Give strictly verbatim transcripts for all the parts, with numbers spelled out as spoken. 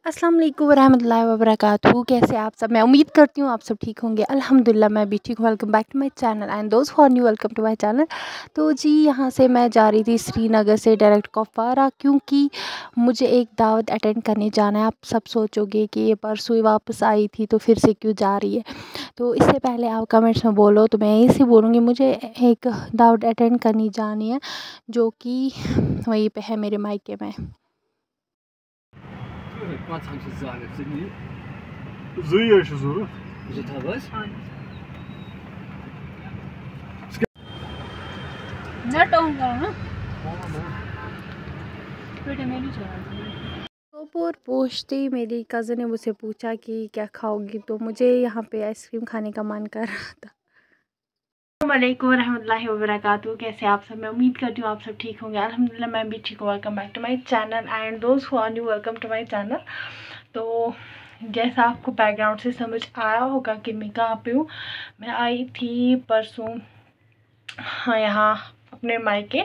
अस्सलाम वालेकुम रहमतुल्लाहि व बरकातहू। कैसे आप सब? मैं उम्मीद करती हूँ आप सब ठीक होंगे। अल्हम्दुलिल्लाह मैं भी ठीक हूँ। Welcome back to my channel and those for new welcome to my channel. तो जी यहाँ से मैं जा रही थी श्रीनगर से डायरेक्ट कुपवारा, क्योंकि मुझे एक दावत अटेंड करने जाना है। आप सब सोचोगे कि ये परसों ही वापस आई थी तो फिर से क्यों जा रही है। तो इससे पहले आप कमेंट्स में बोलो तो मैं यही बोलूँगी, मुझे एक दावत अटेंड करनी जानी है जो कि वहीं पे है मेरे मायके में। Wat hangt het aan? Is dit niet? Zıyıyor şu zoru. Is het havas? नट होगा ना बेटा मेरी सोपोर पहुँचते ही मेरी कज़न ने मुझसे पूछा कि क्या खाओगी, तो मुझे यहाँ पे आइसक्रीम खाने का मन कर रहा था। अस्सलामुअलैकुम रहमतुल्लाहि व बरकातहू। कैसे आप सब? मैं उम्मीद करती हूँ आप सब ठीक होंगे। अल्हम्दुलिल्लाह मैं भी ठीक हूँ। Welcome back to my channel and those who are new welcome to my channel. तो जैसा आपको बैकग्राउंड से समझ आया होगा कि मैं कहाँ पे हूँ। मैं आई थी परसों हाँ यहाँ अपने मायके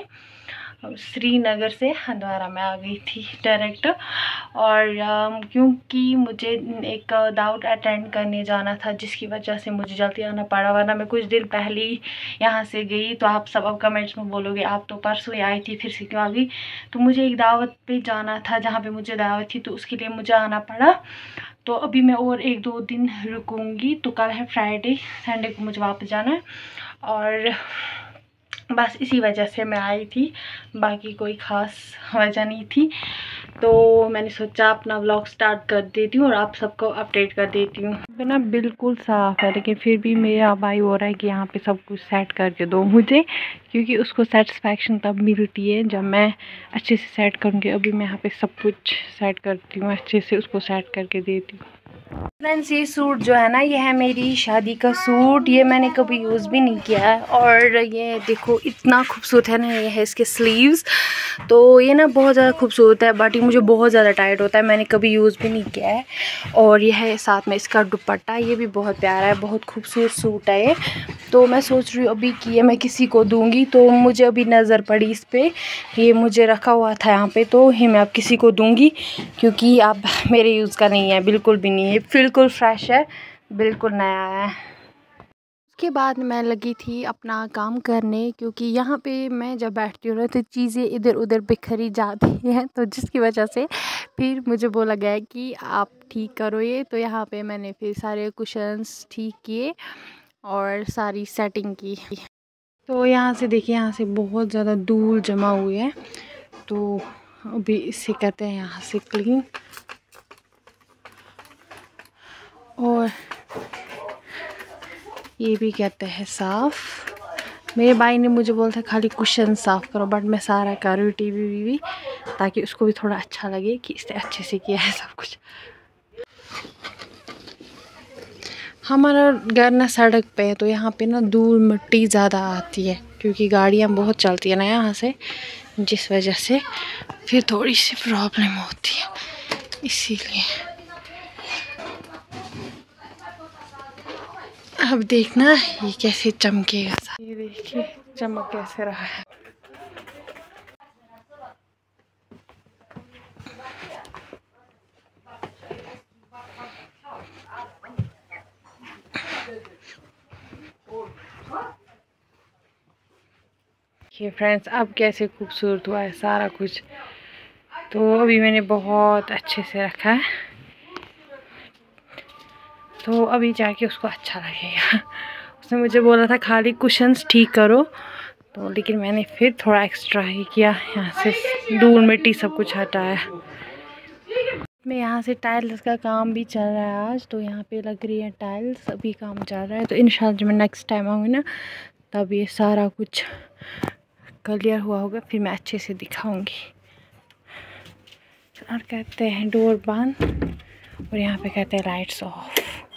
श्रीनगर से हंदवारा में आ गई थी डायरेक्ट। और क्योंकि मुझे एक दावत अटेंड करने जाना था जिसकी वजह से मुझे जल्दी आना पड़ा, वरना मैं कुछ दिन पहले ही यहाँ से गई। तो आप सब अब कमेंट्स में बोलोगे आप तो परसों ही आई थी फिर से क्यों आ गई। तो मुझे एक दावत पे जाना था जहाँ पे मुझे दावत थी, तो उसके लिए मुझे आना पड़ा। तो अभी मैं और एक दो दिन रुकूंगी। तो कल है फ्राइडे, संडे को मुझे वापस जाना है और बस इसी वजह से मैं आई थी, बाकी कोई ख़ास वजह नहीं थी। तो मैंने सोचा अपना व्लॉग स्टार्ट कर देती हूँ और आप सबको अपडेट कर देती हूँ। ना बिल्कुल साफ़ है, लेकिन फिर भी मेरा भाई हो रहा है कि यहाँ पे सब कुछ सेट करके दो मुझे, क्योंकि उसको सेटिस्फेक्शन तब मिलती है जब मैं अच्छे से सेट करूँगी। अभी मैं यहाँ पे सब कुछ सेट करती हूँ, अच्छे से उसको सेट करके देती हूँ। फ्रेंड्स ये सूट जो है ना, ये है मेरी शादी का सूट। ये मैंने कभी यूज़ भी नहीं किया है और ये देखो इतना खूबसूरत है ना। ये है इसके स्लीव्स, तो ये ना बहुत ज़्यादा खूबसूरत है, बट ये मुझे बहुत ज़्यादा टाइट होता है, मैंने कभी यूज़ भी नहीं किया है। और ये है साथ में इसका दुपट्टा, ये भी बहुत प्यारा है, बहुत खूबसूरत सूट है ये। तो मैं सोच रही हूँ अभी कि ये मैं किसी को दूँगी, तो मुझे अभी नज़र पड़ी इस पर, ये मुझे रखा हुआ था यहाँ पे, तो ये मैं अब किसी को दूँगी, क्योंकि अब मेरे यूज़ का नहीं है, बिल्कुल भी नहीं है, बिल्कुल फ्रेश है, बिल्कुल नया है। उसके बाद मैं लगी थी अपना काम करने, क्योंकि यहाँ पे मैं जब बैठती हूँ ना तो चीज़ें इधर उधर बिखरी जाती हैं, तो जिसकी वजह से फिर मुझे बोला गया है कि आप ठीक करो ये। तो यहाँ पे मैंने फिर सारे कुशन्स ठीक किए और सारी सेटिंग की। तो यहाँ से देखिए, यहाँ से बहुत ज़्यादा धूल जमा हुई है, तो अभी इसे कहते हैं यहाँ से क्लीन। और ये भी कहते हैं साफ़। मेरे भाई ने मुझे बोला था खाली कुशन साफ़ करो, बट मैं सारा कर रही हूँ, टीवी वीवी, ताकि उसको भी थोड़ा अच्छा लगे कि इसने अच्छे से किया है सब कुछ। हमारा घर ना सड़क पे है, तो यहाँ पे ना धूल मिट्टी ज़्यादा आती है, क्योंकि गाड़ियाँ बहुत चलती है ना यहाँ से, जिस वजह से फिर थोड़ी सी प्रॉब्लम होती है, इसीलिए। अब देखना ये कैसे चमकेगा। ये देखिए चमक कैसे रहा है। ये फ्रेंड्स अब कैसे खूबसूरत हुआ है सारा कुछ। तो अभी मैंने बहुत अच्छे से रखा है, तो अभी जाके उसको अच्छा लगेगा। उसने मुझे बोला था खाली कुशन्स ठीक करो, तो लेकिन मैंने फिर थोड़ा एक्स्ट्रा ही किया, यहाँ से धूल मिट्टी सब कुछ हटाया। मैं यहाँ से टाइल्स का काम भी चल रहा है आज, तो यहाँ पे लग रही है टाइल्स, अभी काम चल रहा है। तो इंशाल्लाह जब मैं नेक्स्ट टाइम आऊँगी ना, तब ये सारा कुछ क्लियर हुआ होगा, फिर मैं अच्छे से दिखाऊंगी। और कहते हैं डोर बंद, और यहाँ पे कहते हैं लाइट्स ऑफ।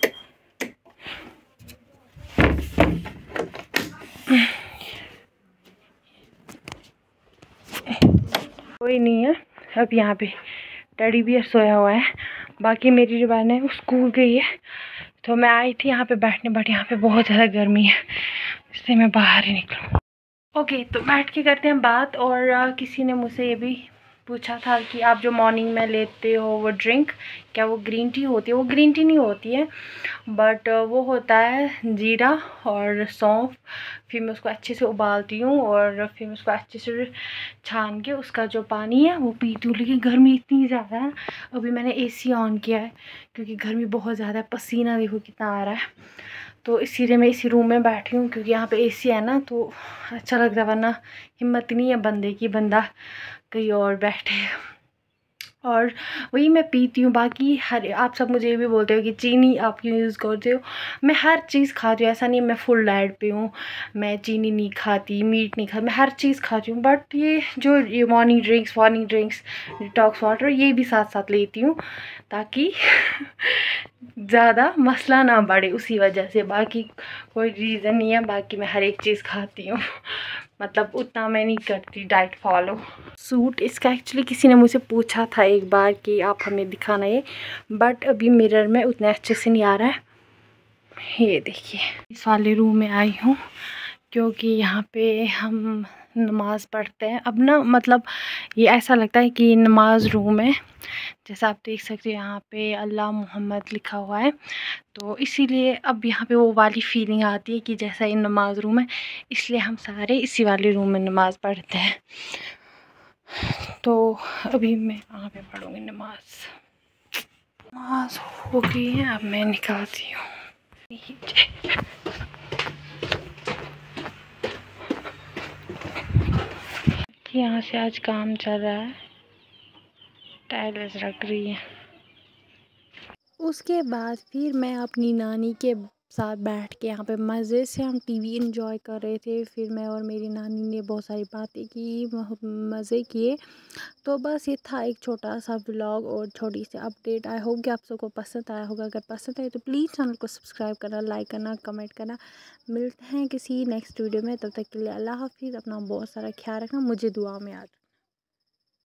कोई नहीं है अब यहाँ पे, टेडी बियर सोया हुआ है। बाकी मेरी जो बहन है वो स्कूल गई है, तो मैं आई थी यहाँ पे बैठने, बट यहाँ पे बहुत ज़्यादा गर्मी है, इसलिए मैं बाहर ही निकलूँ। ओके, तो बैठ के करते हैं बात। और आ, किसी ने मुझसे ये भी पूछा था कि आप जो मॉर्निंग में लेते हो वो ड्रिंक क्या वो ग्रीन टी होती है? वो ग्रीन टी नहीं होती है, बट वो होता है जीरा और सौंफ। फिर मैं उसको अच्छे से उबालती हूँ और फिर मैं उसको अच्छे से छान के उसका जो पानी है वो पीती हूँ। लेकिन गर्मी इतनी ज़्यादा है, अभी मैंने एसी ऑन किया है क्योंकि गर्मी बहुत ज़्यादा है। पसीना देखो कितना आ रहा है, तो इसीलिए मैं इसी रूम में बैठी हूँ क्योंकि यहाँ पे एसी है ना, तो अच्छा लगता है। वरना हिम्मत नहीं है बंदे की, बंदा कहीं और बैठे। और वही मैं पीती हूँ। बाकी हर आप सब मुझे ये भी बोलते हो कि चीनी आप क्यों यूज़ करते हो। मैं हर चीज़ खाती हूँ, ऐसा नहीं मैं फुल डाइट पे हूँ, मैं चीनी नहीं खाती, मीट नहीं खाती, मैं हर चीज़ खाती हूँ। बट ये जो ये morning drinks morning drinks detox water ये भी साथ साथ लेती हूँ ताकि ज़्यादा मसला ना बढ़े, उसी वजह से। बाकी कोई रीज़न नहीं है, बाकी मैं हर एक चीज़ खाती हूँ। मतलब उतना मैं नहीं करती डाइट फॉलो। सूट इसका एक्चुअली किसी ने मुझसे पूछा था एक बार कि आप हमें दिखाना ये, बट अभी मिरर में उतने अच्छे से नहीं आ रहा है। ये देखिए, इस वाले रूम में आई हूँ क्योंकि यहाँ पे हम नमाज़ पढ़ते हैं। अब ना मतलब ये ऐसा लगता है कि नमाज रूम है, जैसा आप देख सकते हो यहाँ पे अल्लाह मोहम्मद लिखा हुआ है, तो इसीलिए अब यहाँ पे वो वाली फीलिंग आती है कि जैसा ये नमाज रूम है, इसलिए हम सारे इसी वाले रूम में नमाज़ पढ़ते हैं। तो अभी मैं यहाँ पे पढ़ूँगी नमाज। नमाज हो गई है, अब मैं निकालती हूँ। यहाँ से आज काम चल रहा है, टाइल्स रख रही है। उसके बाद फिर मैं अपनी नानी के साथ बैठ के यहाँ पे मज़े से हम टीवी एंजॉय कर रहे थे। फिर मैं और मेरी नानी ने बहुत सारी बातें की, बहुत मज़े किए। तो बस ये था एक छोटा सा व्लॉग और छोटी सी अपडेट। आई होप कि आप सबको पसंद आया होगा। अगर पसंद आए तो प्लीज़ चैनल को सब्सक्राइब करना, लाइक करना, कमेंट करना। मिलते हैं किसी नेक्स्ट वीडियो में, तब तक के लिए अल्लाह हाफिज़। अपना बहुत सारा ख्याल रखना, मुझे दुआ में याद